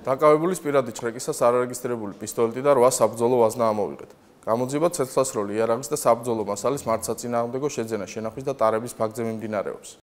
დაკავებულის პირადი ჩრეკისას არარეგისტრირებული პისტოლეტი და 8 საბრძოლო ვაზნა ამოვიღეთ. გამოძიება ცეცხლსასროლი იარაღის და საბრძოლო მასალის მართსაწინააღმდეგო შეძენა, შენახვის და ტარების ფაქტზე მიმდინარეობს.